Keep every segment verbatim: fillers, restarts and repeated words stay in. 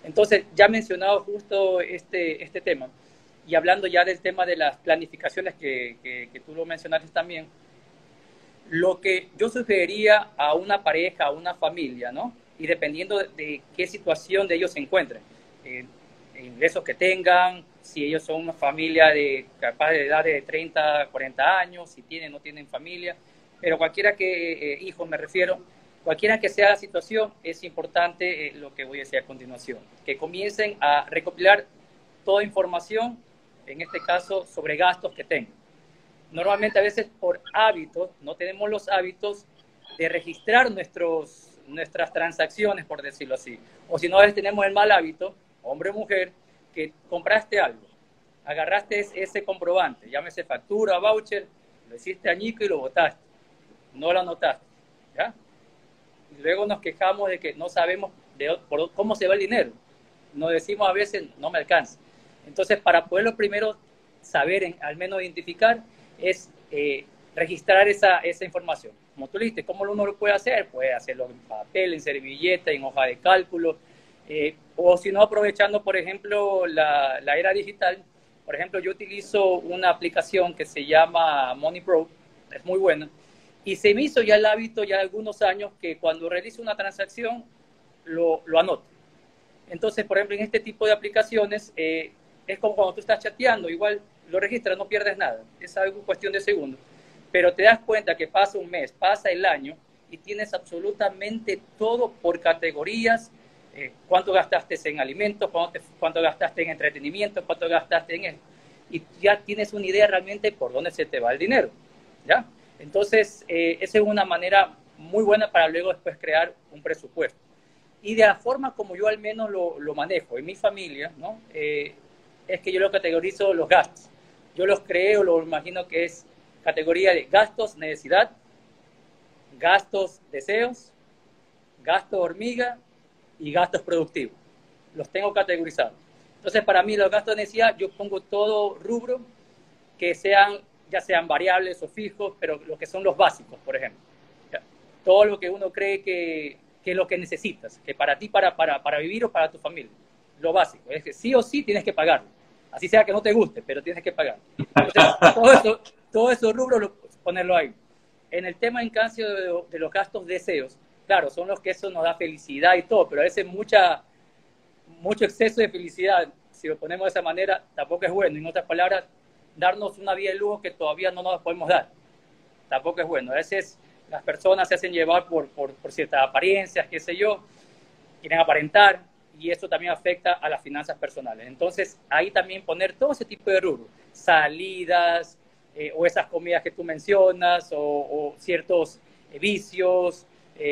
Entonces, ya he mencionado justo este, este tema, y hablando ya del tema de las planificaciones que, que, que tú lo mencionaste también, lo que yo sugeriría a una pareja, a una familia, ¿no? Y dependiendo de, de qué situación de ellos se encuentren, eh, ingresos que tengan, si ellos son una familia de capaz de edad de treinta, cuarenta años, si tienen o no tienen familia, pero cualquiera que, eh, hijos me refiero, cualquiera que sea la situación, es importante eh, lo que voy a decir a continuación, que comiencen a recopilar toda información, en este caso sobre gastos que tengan. Normalmente a veces por hábitos, no tenemos los hábitos de registrar nuestros, nuestras transacciones, por decirlo así. O si no, a veces tenemos el mal hábito, hombre o mujer, que compraste algo, agarraste ese comprobante, llámese factura, voucher, lo hiciste añico y lo botaste, no lo anotaste, ¿ya? Y luego nos quejamos de que no sabemos de, por, cómo se va el dinero. Nos decimos a veces, no me alcanza. Entonces, para poderlo primero saber, en, al menos identificar, es eh, registrar esa, esa información. Como tú dijiste, ¿cómo uno lo puede hacer? Puede hacerlo en papel, en servilleta, en hoja de cálculo, eh, o si no, aprovechando, por ejemplo, la, la era digital. Por ejemplo, yo utilizo una aplicación que se llama MoneyPro, es muy buena, y se me hizo ya el hábito ya algunos años que cuando realizo una transacción, lo, lo anoto. Entonces, por ejemplo, en este tipo de aplicaciones, eh, es como cuando tú estás chateando, igual lo registras, no pierdes nada, es algo cuestión de segundos, pero te das cuenta que pasa un mes, pasa el año, y tienes absolutamente todo por categorías, eh, cuánto gastaste en alimentos, cuánto, te, cuánto gastaste en entretenimiento, cuánto gastaste en esto, y ya tienes una idea realmente por dónde se te va el dinero, ¿ya? Entonces, eh, esa es una manera muy buena para luego después crear un presupuesto. Y de la forma como yo al menos lo, lo manejo en mi familia, ¿no? Eh, es que yo lo categorizo los gastos. Yo los creo, lo imagino que es categoría de gastos, necesidad, gastos, deseos, gastos hormiga y gastos productivos. Los tengo categorizados. Entonces, para mí, los gastos de necesidad, yo pongo todo rubro que sean, ya sean variables o fijos, pero lo que son los básicos, por ejemplo. ¿Ya? Todo lo que uno cree que, que es lo que necesitas, que para ti, para, para, para vivir o para tu familia. Lo básico, es que sí o sí tienes que pagarlo. Así sea que no te guste, pero tienes que pagar. Entonces, todo eso, todos esos rubros, lo, ponerlo ahí. En el tema, en cambio, de, de los gastos deseos, claro, son los que eso nos da felicidad y todo, pero a veces mucha, mucho exceso de felicidad, si lo ponemos de esa manera, tampoco es bueno. En otras palabras, darnos una vida de lujo que todavía no nos podemos dar, tampoco es bueno. A veces las personas se hacen llevar por, por, por ciertas apariencias, qué sé yo, quieren aparentar, y eso también afecta a las finanzas personales. Entonces, ahí también poner todo ese tipo de rubros, salidas, eh, o esas comidas que tú mencionas, o, o ciertos eh, vicios,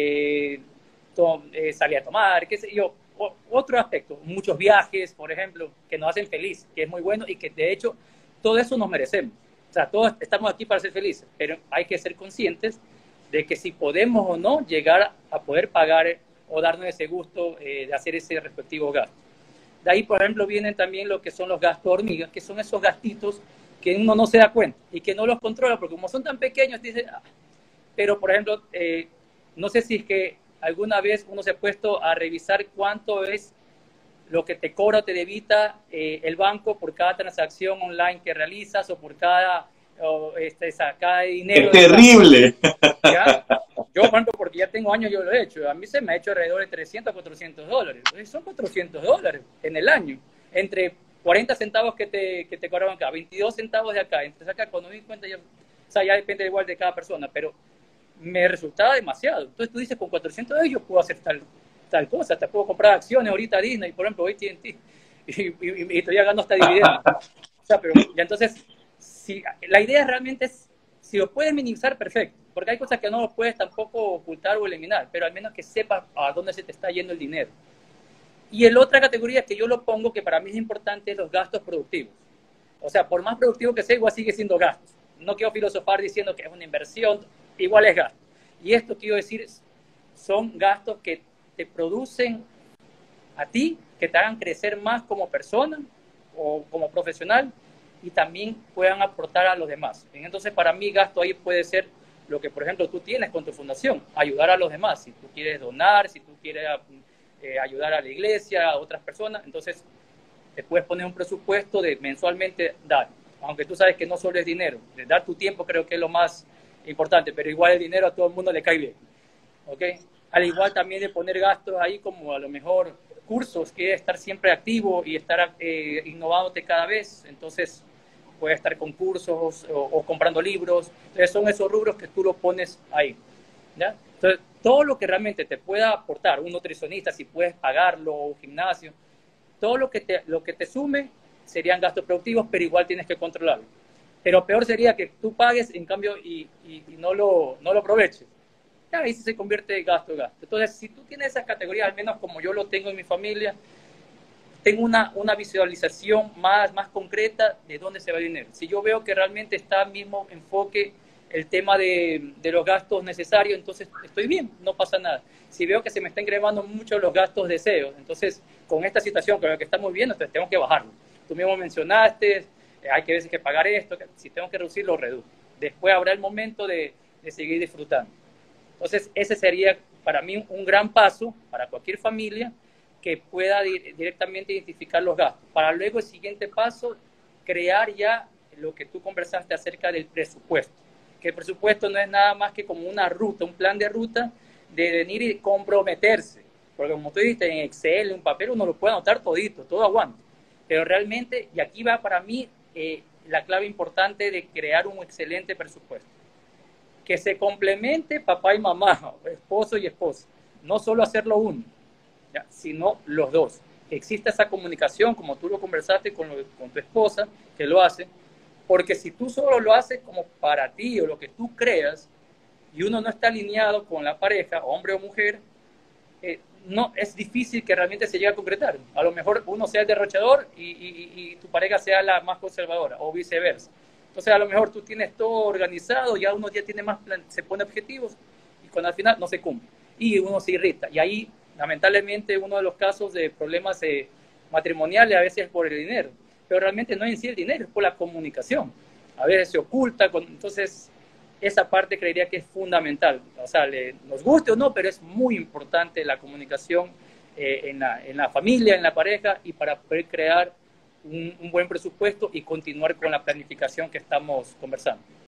eh, to, eh, salir a tomar, qué sé yo, o, otro aspecto, muchos viajes, por ejemplo, que nos hacen felices, que es muy bueno y que de hecho todo eso nos merecemos. O sea, todos estamos aquí para ser felices, pero hay que ser conscientes de que si podemos o no llegar a poder pagar o darnos ese gusto eh, de hacer ese respectivo gasto. De ahí, por ejemplo, vienen también lo que son los gastos hormigas, que son esos gastitos que uno no se da cuenta y que no los controla, porque como son tan pequeños, dice, ah. Pero, por ejemplo, eh, no sé si es que alguna vez uno se ha puesto a revisar cuánto es lo que te cobra o te debita eh, el banco por cada transacción online que realizas o por cada, o, este, cada dinero. ¡Qué terrible! ¿Ya? Yo, por ejemplo, porque ya tengo años, yo lo he hecho. A mí se me ha hecho alrededor de trescientos, cuatrocientos dólares. Entonces son cuatrocientos dólares en el año. Entre cuarenta centavos que te, que te cobraban acá, veintidós centavos de acá. Entre acá, cuando me di cuenta, ya, o sea, ya depende igual de cada persona, pero me resultaba demasiado. Entonces tú dices, con cuatrocientos dólares yo puedo hacer tal, tal cosa. Hasta puedo comprar acciones ahorita a Disney, por ejemplo, hoy T N T. Y, y, y estoy ganando hasta dividendos. O sea, pero ya entonces, si, la idea realmente es, si lo puedes minimizar, perfecto. Porque hay cosas que no lo puedes tampoco ocultar o eliminar, pero al menos que sepas a dónde se te está yendo el dinero. Y la otra categoría que yo lo pongo, que para mí es importante, es los gastos productivos. O sea, por más productivo que sea, igual sigue siendo gastos. No quiero filosofar diciendo que es una inversión, igual es gasto. Y esto quiero decir, son gastos que te producen a ti, que te hagan crecer más como persona o como profesional, y también puedan aportar a los demás. Entonces, para mí, gasto ahí puede ser lo que, por ejemplo, tú tienes con tu fundación, ayudar a los demás. Si tú quieres donar, si tú quieres eh, ayudar a la iglesia, a otras personas. Entonces, te puedes poner un presupuesto de mensualmente dar, aunque tú sabes que no solo es dinero, de dar tu tiempo creo que es lo más importante, pero igual el dinero a todo el mundo le cae bien, ¿ok? Al igual también de poner gastos ahí como a lo mejor cursos, que es estar siempre activo y estar eh, innovándote cada vez, entonces puedes estar con cursos o, o comprando libros, entonces son esos rubros que tú lo pones ahí, ¿ya? Entonces, todo lo que realmente te pueda aportar un nutricionista, si puedes pagarlo, o un gimnasio, todo lo que, te, lo que te sume serían gastos productivos, pero igual tienes que controlarlo. Pero peor sería que tú pagues, en cambio, y, y, y no, lo, no lo aproveches. Ya, ahí sí se convierte en gasto, gasto. Entonces, si tú tienes esa categoría, al menos como yo lo tengo en mi familia, tengo una, una visualización más, más concreta de dónde se va el dinero. Si yo veo que realmente está al mismo enfoque el tema de, de los gastos necesarios, entonces estoy bien, no pasa nada. Si veo que se me están incrementando mucho los gastos deseos, entonces con esta situación, con lo que estamos viendo, entonces tengo que bajarlo. Tú mismo mencionaste, eh, hay que veces que pagar esto, que si tengo que reducir, lo reduzco. Después habrá el momento de, de seguir disfrutando. Entonces ese sería para mí un gran paso para cualquier familia que pueda di directamente identificar los gastos. Para luego el siguiente paso, crear ya lo que tú conversaste acerca del presupuesto. Que el presupuesto no es nada más que como una ruta, un plan de ruta de venir y comprometerse. Porque como tú dijiste, en Excel, en un papel, uno lo puede anotar todito, todo aguanta. Pero realmente, y aquí va para mí eh, la clave importante de crear un excelente presupuesto. Que se complemente papá y mamá, esposo y esposa. No solo hacerlo uno, ¿ya? Sino los dos. Que exista esa comunicación, como tú lo conversaste con, lo, con tu esposa, que lo hace. Porque si tú solo lo haces como para ti o lo que tú creas y uno no está alineado con la pareja, hombre o mujer, eh, no, es difícil que realmente se llegue a concretar. A lo mejor uno sea el derrochador y, y, y tu pareja sea la más conservadora o viceversa. Entonces a lo mejor tú tienes todo organizado, ya uno ya tiene más plan, se pone objetivos y cuando al final no se cumple y uno se irrita. Y ahí lamentablemente uno de los casos de problemas eh, matrimoniales a veces es por el dinero. Pero realmente no es en sí el dinero, es por la comunicación. A veces se oculta, con, entonces esa parte creería que es fundamental. O sea, le, nos guste o no, pero es muy importante la comunicación eh, en, la, en la familia, en la pareja, y para poder crear un, un buen presupuesto y continuar con la planificación que estamos conversando.